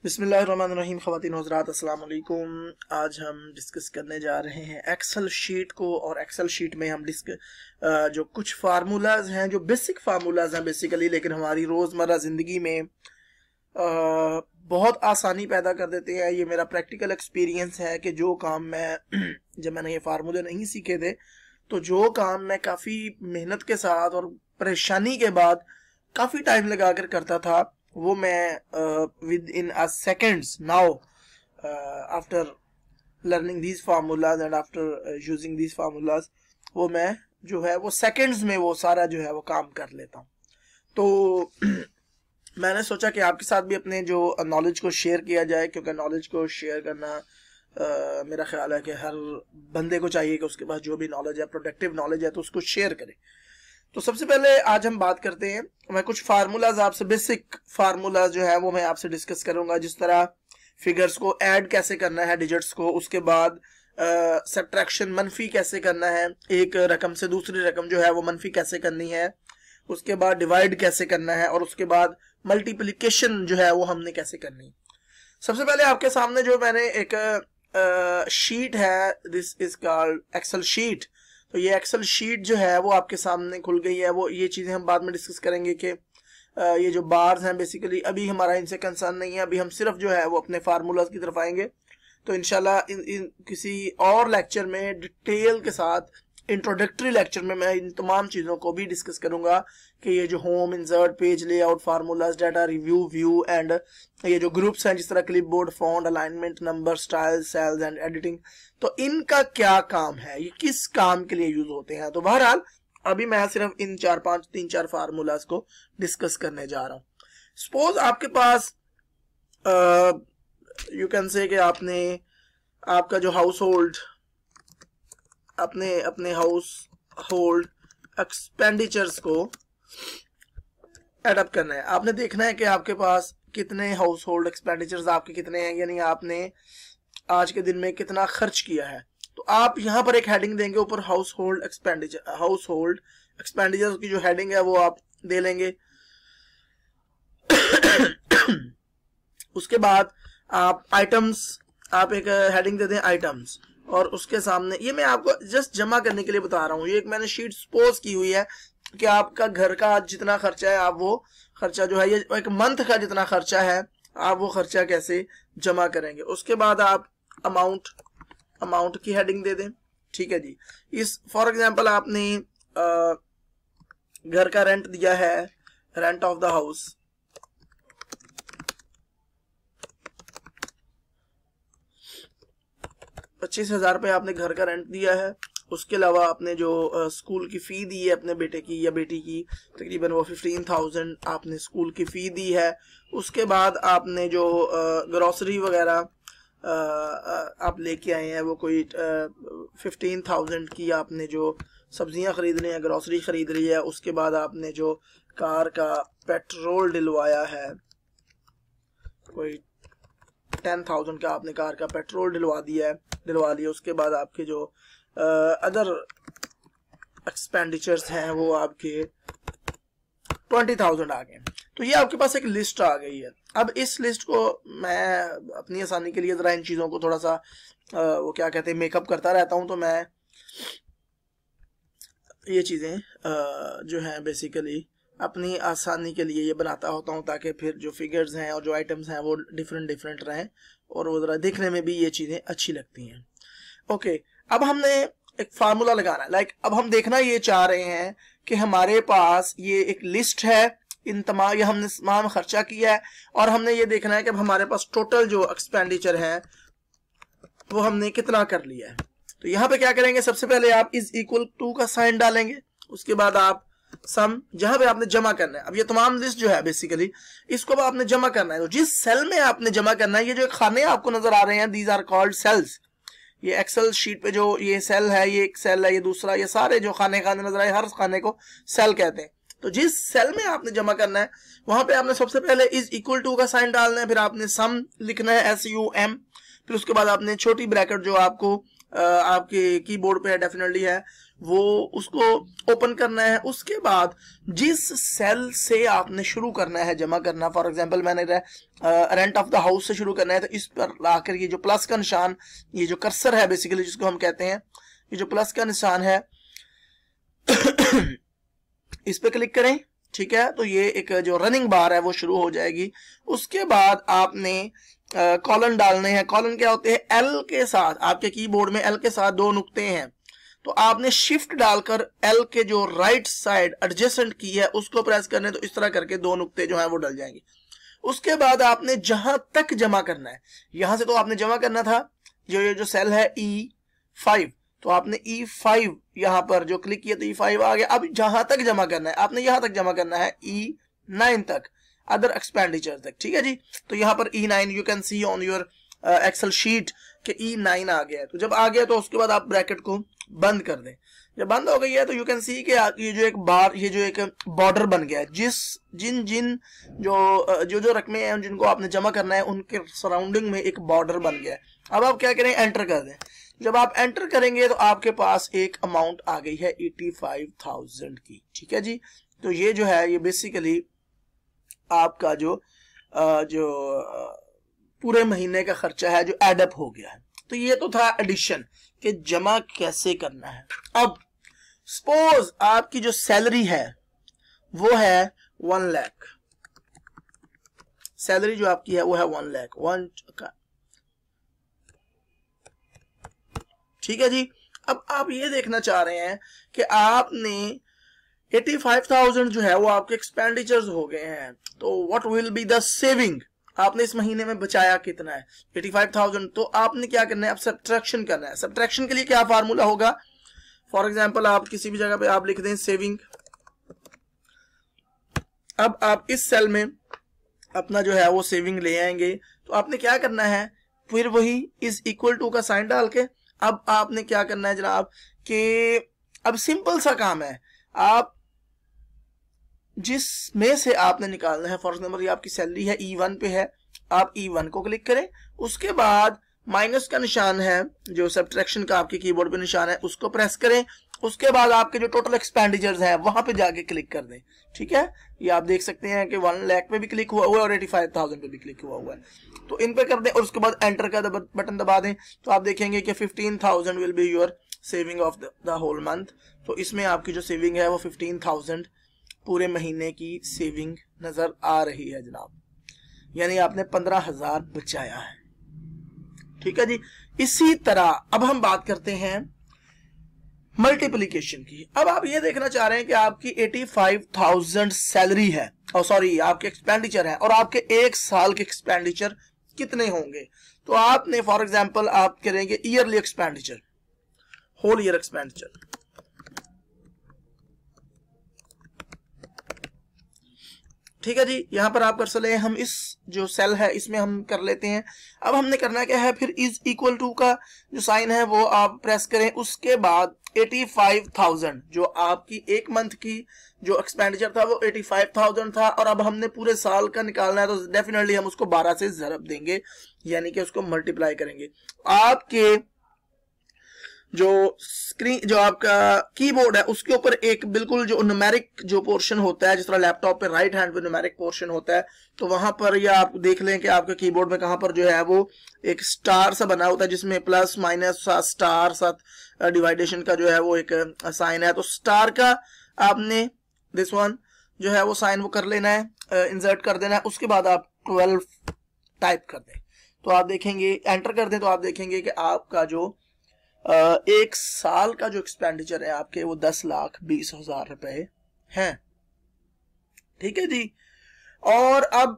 बिस्मिल्लाहिर्रहमानिर्रहीम। ख़वातीन हज़रात अस्सलाम वालेकुम। आज हम डिस्कस करने जा रहे हैं एक्सेल शीट को, और एक्सेल शीट में हम जो कुछ फार्मूलाज हैं, जो बेसिक फार्मूलाज हैं बेसिकली, लेकिन हमारी रोज़मर्रा ज़िंदगी में बहुत आसानी पैदा कर देते हैं। ये मेरा प्रैक्टिकल एक्सपीरियंस है कि जो काम मैं जब मैंने ये फार्मूले नहीं सीखे थे, तो जो काम मैं काफ़ी मेहनत के साथ और परेशानी के बाद काफ़ी टाइम लगा कर करता था, वो मैं with in a seconds now after learning these formulas and after using these formulas, वो मैं जो है वो सेकेंड्स में वो सारा जो है वो काम कर लेता हूँ। तो मैंने सोचा कि आपके साथ भी अपने जो नॉलेज को शेयर किया जाए, क्योंकि नॉलेज को शेयर करना मेरा ख्याल है कि हर बंदे को चाहिए कि उसके पास जो भी नॉलेज है, प्रोडक्टिव नॉलेज है, तो उसको शेयर करे। तो सबसे पहले आज हम बात करते हैं, मैं कुछ फार्मूलाज आपसे, बेसिक फार्मूलाज जो है वो मैं आपसे डिस्कस करूंगा। जिस तरह फिगर्स को ऐड कैसे करना है, डिजिट्स को, उसके बाद सब्ट्रैक्शन मनफी कैसे करना है, एक रकम से दूसरी रकम जो है वो मनफी कैसे करनी है, उसके बाद डिवाइड कैसे करना है, और उसके बाद मल्टीप्लिकेशन जो है वो हमने कैसे करनी है। सबसे पहले आपके सामने जो मैंने एक शीट है, this is called Excel sheet. तो ये एक्सेल शीट जो है वो आपके सामने खुल गई है। वो ये चीज़ें हम बाद में डिस्कस करेंगे कि ये जो बार्स हैं बेसिकली अभी हमारा इनसे कंसर्न नहीं है। अभी हम सिर्फ जो है वो अपने फार्मूलाज की तरफ आएंगे। तो इंशाल्लाह किसी और लेक्चर में डिटेल के साथ, इंट्रोडक्टरी लेक्चर में मैं इन तमाम चीज़ों को भी डिस्कस करूंगा कि ये जो home, insert, page layout, formulas, data review, view and ये जो ग्रुप्स हैं, जिस तरह clipboard, font, alignment, number, style, cells and editing, तो इनका क्या काम है, ये किस काम के लिए यूज होते हैं। तो बहरहाल अभी मैं सिर्फ इन तीन चार फार्मूलाज को डिस्कस करने जा रहा हूँ। सपोज आपके पास यू कैन से कि आपका जो हाउस होल्ड, अपने हाउस होल्ड एक्सपेंडिचर्स को एडअप करना है। आपने देखना है कि आपके पास कितने हाउस होल्ड एक्सपेंडिचर्स आपके कितने हैं, यानी आपने आज के दिन में कितना खर्च किया है। तो आप यहाँ पर एक हेडिंग देंगे ऊपर, हाउस होल्ड एक्सपेंडिचर की जो हेडिंग है वो आप दे लेंगे। उसके बाद आप आइटम्स, आप एक हेडिंग दे दें आइटम्स, और उसके सामने, ये मैं आपको जस्ट जमा करने के लिए बता रहा हूँ, ये एक मैंने शीट सपोज की हुई है कि आपका घर का जितना खर्चा है, आप वो खर्चा जो है, ये एक मंथ का जितना खर्चा है, आप वो खर्चा कैसे जमा करेंगे। उसके बाद आप अमाउंट की हेडिंग दे दें। ठीक है जी। इस फॉर एग्जांपल आपने घर का रेंट दिया है, रेंट ऑफ द हाउस, ₹25,000 आपने घर का रेंट दिया है। उसके अलावा आपने जो स्कूल की फ़ी दी है अपने बेटे की या बेटी की, तकरीबन वो 15,000 आपने स्कूल की फ़ी दी है। उसके बाद आपने जो ग्रॉसरी वगैरह आप लेके आए हैं, वो कोई 15,000 की आपने जो सब्जियां खरीद ली हैं, ग्रॉसरी खरीद ली है। उसके बाद आपने जो कार का पेट्रोल डलवाया है, कोई 10,000 का आपने कार का पेट्रोल डलवा लिया। उसके बाद आपके जो अदर एक्सपेंडिचर्स हैं वो आपके 20,000 आ गए। तो ये आपके पास एक लिस्ट आ गई है। अब इस लिस्ट को मैं अपनी आसानी के लिए ज़रा इन चीज़ों को थोड़ा सा वो क्या कहते हैं, मेकअप करता रहता हूँ। तो मैं ये चीज़ें जो हैं बेसिकली अपनी आसानी के लिए ये बनाता होता हूँ, ताकि फिर जो फिगर्स हैं और जो आइटम्स हैं वो डिफरेंट रहें, और वो ज़रा देखने में भी ये चीज़ें अच्छी लगती हैं। ओके, अब हमने एक फार्मूला लगाना है। अब हम देखना ये चाह रहे हैं कि हमारे पास ये एक लिस्ट है, इन तमाम, ये हमने तमाम खर्चा किया है, और हमने ये देखना है कि अब हमारे पास टोटल जो एक्सपेंडिचर है वो हमने कितना कर लिया है। तो यहाँ पे क्या करेंगे, सबसे पहले आप इज इक्वल टू का साइन डालेंगे। उसके बाद आप सम, जहां पे आपने जमा करना है, अब ये तमाम लिस्ट जो है बेसिकली इसको आपने जमा करना है। तो जिस सेल में आपने जमा करना है, ये जो खाने आपको नजर आ रहे हैं, दीज आर कॉल्ड सेल्स। ये एक्सेल शीट पे जो ये सेल है, ये एक सेल है, ये दूसरा, ये सारे जो खाने नजर आए, हर खाने को सेल कहते हैं। तो जिस सेल में आपने जमा करना है, वहां पे आपने सबसे पहले इज इक्वल टू का साइन डालना है, फिर आपने सम लिखना है, SUM, फिर उसके बाद आपने छोटी ब्रैकेट जो आपको आपके कीबोर्ड पे है, डेफिनेटली है, वो उसको ओपन करना है। उसके बाद जिस सेल से आपने शुरू करना है जमा करना, फॉर एग्जांपल मैंने रेंट ऑफ द हाउस से शुरू करना है, तो इस पर लाकर ये जो प्लस का निशान, ये जो कर्सर है बेसिकली जिसको हम कहते हैं, ये जो प्लस का निशान है इस पे क्लिक करें, ठीक है। तो ये एक जो रनिंग बार है वो शुरू हो जाएगी। उसके बाद आपने कॉलन डालने हैं। कॉलन क्या होते हैं? एल के साथ, आपके कीबोर्ड में एल के साथ दो नुक्ते हैं, तो आपने शिफ्ट डालकर एल के जो राइट साइड एडजेसेंट की है उसको प्रेस करने, तो इस तरह करके दो नुक्ते जो है वो डल जाएंगे। उसके बाद आपने जहां तक जमा करना है, यहां से तो आपने जमा करना था ये जो सेल है E5, तो आपने E5 यहां पर जो क्लिक किया तो E5 आ गया। अब जहां तक जमा करना है आपने यहां तक जमा करना है, E9 तक, अदर एक्सपेंडिचर तक, ठीक है जी। तो यहां पर E9 you can see on your Excel sheet के E9 आ गया है। तो जब आ गया तो उसके बाद आप ब्रैकेट को बंद कर दें। जब बंद हो गई है तो यू कैन सी कि ये जो एक बार, ये जो एक बॉर्डर बन गया है, जिन जो रकमें हैं जिनको आपने जमा करना है उनके सराउंडिंग में एक बॉर्डर बन गया है। अब आप क्या करें? एंटर कर दें। जब आप एंटर करेंगे तो आपके पास एक अमाउंट आ गई है 85,000 की, ठीक है जी। तो ये जो है ये बेसिकली आपका जो पूरे महीने का खर्चा है जो एडअप हो गया है। तो ये तो था एडिशन कि जमा कैसे करना है। अब सपोज आपकी जो सैलरी है वो है 1 लाख, सैलरी जो आपकी है वो है 1 लाख, ठीक है जी। अब आप ये देखना चाह रहे हैं कि आपने 85,000 जो है वो आपके एक्सपेंडिचर्स हो गए हैं, तो what will be the saving, आपने इस महीने में बचाया कितना है 85,000। तो आपने क्या करना है? अब सब्ट्रैक्शन करना है। सब्ट्रैक्शन के लिए क्या फार्मूला होगा? फॉर एग्जांपल आप किसी भी जगह पे आप लिख दें सेविंग। अब आप इस सेल में अपना जो है वो सेविंग ले आएंगे, तो आपने क्या करना है? फिर वही इज इक्वल टू का साइन डाल के अब आपने क्या करना है जनाब कि अब सिंपल सा काम है, आप जिसमें से आपने निकालना है, फॉर एग्जाम्पल ये आपकी सैलरी है E1 पे है, आप E1 को क्लिक करें। उसके बाद माइनस का निशान है जो सब्ट्रैक्शन का आपके कीबोर्ड पे निशान है उसको प्रेस करें। उसके बाद आपके जो टोटल एक्सपेंडिचर्स हैं वहां पे जाके क्लिक कर दें, ठीक है। ये आप देख सकते हैं कि 1 लाख पे भी क्लिक हुआ हुआ है और 85,000 पे भी क्लिक हुआ है। तो इन पे कर दें और उसके बाद एंटर का बटन दबा दें, तो आप देखेंगे कि 15,000 will be your saving of the whole month. तो इसमें आपकी जो सेविंग है वो 15,000 पूरे महीने की सेविंग नजर आ रही है जनाब, यानी आपने 15,000 बचाया है, ठीक है जी। इसी तरह अब हम बात करते हैं मल्टीप्लिकेशन की। अब आप ये देखना चाह रहे हैं कि आपकी 85,000 सैलरी है और सॉरी आपके एक्सपेंडिचर है और आपके एक साल के एक्सपेंडिचर कितने होंगे। तो आपने फॉर एग्जांपल आप करेंगे yearly expenditure, whole year expenditure, ठीक है जी। यहां पर आप कर सकते, हम इस जो सेल है इसमें हम कर लेते हैं। अब हमने करना क्या है? फिर इज इक्वल टू का जो साइन है वो आप प्रेस करें। उसके बाद 85,000 जो आपकी एक मंथ की जो एक्सपेंडिचर था वो 85,000 था और अब हमने पूरे साल का निकालना है, तो डेफिनेटली हम उसको 12 से ज़रब देंगे, यानी कि उसको मल्टीप्लाई करेंगे। आपके जो स्क्रीन जो आपका कीबोर्ड है उसके ऊपर एक बिल्कुल जो न्यूमेरिक जो पोर्शन होता है, जिस तरह लैपटॉप पे राइट हैंड पे न्यूमेरिक पोर्शन होता है, तो वहां पर या आप देख लें कि आपके कीबोर्ड में कहां पर जो है वो एक स्टार सा बना होता है जिसमें प्लस माइनस स्टार साथ डिवाइडेशन का जो है वो एक साइन है। तो स्टार का आपने दिस वन जो है वो साइन वो कर लेना है, इंसर्ट कर देना है। उसके बाद आप 12 टाइप कर दें, तो आप देखेंगे, एंटर कर दें तो आप देखेंगे कि आपका जो एक साल का जो एक्सपेंडिचर है आपके वो 10,20,000 रुपए हैं, ठीक है जी। और अब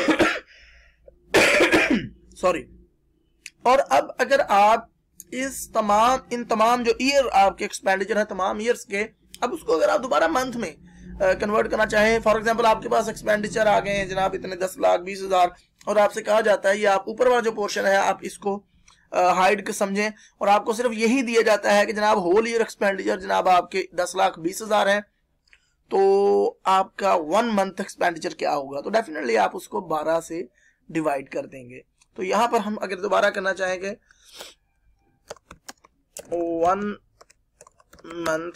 सॉरी, और अब अगर आप इन तमाम जो ईयर आपके एक्सपेंडिचर है तमाम ईयर्स के, अब उसको अगर आप दोबारा मंथ में कन्वर्ट करना चाहें, फॉर एग्जांपल आपके पास एक्सपेंडिचर आ गए हैं जनाब इतने 10,20,000 और आपसे कहा जाता है ये आप ऊपर वाला जो पोर्शन है आप इसको हाइड के समझें और आपको सिर्फ यही दिया जाता है कि जनाब होल ईयर एक्सपेंडिचर जनाब आपके 10,20,000 है, तो आपका 1 मंथ एक्सपेंडिचर क्या होगा? तो डेफिनेटली आप उसको 12 से डिवाइड कर देंगे। तो यहां पर हम अगर दोबारा करना चाहेंगे 1 मंथ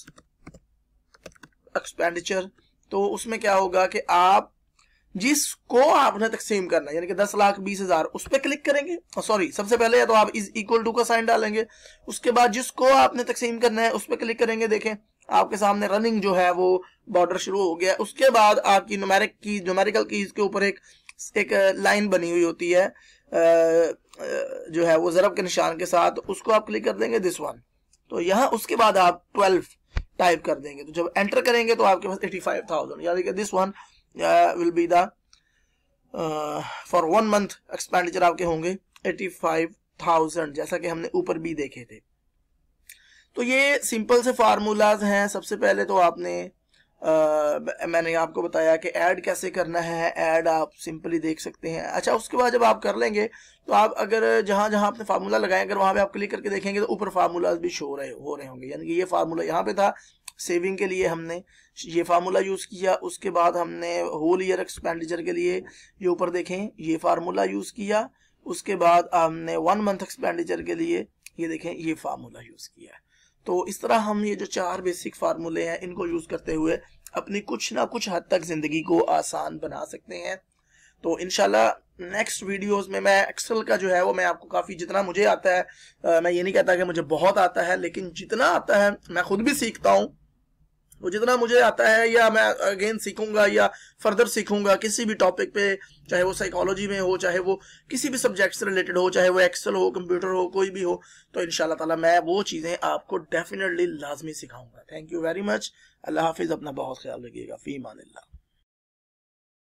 एक्सपेंडिचर, तो उसमें क्या होगा कि आप जिसको आपने तकसीम करना है, यानी कि 10,20,000, उस पर क्लिक करेंगे। सॉरी, सबसे पहले तो आप इज इक्वल टू का साइन डालेंगे, उसके बाद जिसको आपने तकसीम करना है उस पर क्लिक करेंगे। देखें आपके सामने रनिंग जो है वो बॉर्डर शुरू हो गया। उसके बाद आपकी न्यूमेरिकल कीज के ऊपर एक लाइन बनी हुई होती है जो है वो ज़रब के निशान के साथ, उसको आप क्लिक कर देंगे, दिस वन। तो यहाँ उसके बाद आप 12 टाइप कर देंगे, तो जब एंटर करेंगे तो आपके पास 85,000, यानी कि this one will be the for 1 month expenditure आपके होंगे 85,000, जैसा कि हमने ऊपर भी देखे थे। तो ये सिंपल से फार्मूलाज हैं। सबसे पहले तो आपने मैंने आपको बताया कि ऐड कैसे करना है, ऐड आप सिंपली देख सकते हैं। अच्छा, उसके बाद जब आप कर लेंगे तो आप अगर जहां जहां आपने फार्मूला लगाए, अगर वहां पे आप क्लिक करके देखेंगे तो ऊपर फार्मूलाज भी हो रहे होंगे। यानी कि ये फार्मूला यहाँ पे था सेविंग के लिए, हमने ये फार्मूला यूज किया। उसके बाद हमने होल ईयर एक्सपेंडिचर के लिए ये ऊपर देखें ये फार्मूला यूज किया। उसके बाद हमने 1 मंथ एक्सपेंडिचर के लिए ये देखें ये फार्मूला यूज किया। तो इस तरह हम ये जो 4 बेसिक फार्मूले हैं इनको यूज करते हुए अपनी कुछ ना कुछ हद तक जिंदगी को आसान बना सकते हैं। तो इंशाल्लाह नेक्स्ट वीडियोस में मैं एक्सेल का जो है वो मैं आपको काफ़ी जितना मुझे आता है, मैं ये नहीं कहता कि मुझे बहुत आता है, लेकिन जितना आता है मैं खुद भी सीखता हूँ, वो जितना मुझे आता है या मैं अगेन सीखूंगा या फर्दर सीखूंगा किसी भी टॉपिक पे, चाहे वो साइकोलॉजी में हो, चाहे वो किसी भी सब्जेक्ट से रिलेटेड हो, चाहे वो एक्सेल हो, कंप्यूटर हो, कोई भी हो, तो इंशाल्लाह ताला मैं वो चीज़ें आपको डेफिनेटली लाजमी सिखाऊंगा। Thank you very much. अल्लाह हाफिज़, अपना बहुत ख्याल रखिएगा। फी अमानिल्लाह।